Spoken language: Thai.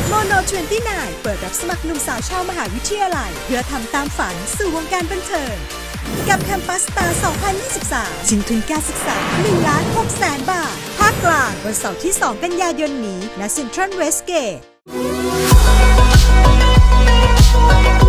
โมโน29เปิดรับสมัครหนุ่มสาวชาวมหาวิทยาลัยเพื่อทำตามฝันสู่วงการบันเทิงกับแคมปัสสตาร์2023ชิงทุนการศึกษา1,600,000 บาทภาคกลางวันเสาร์ที่ 2 กันยายนนี้ณเซ็นทรัลเวสต์เกต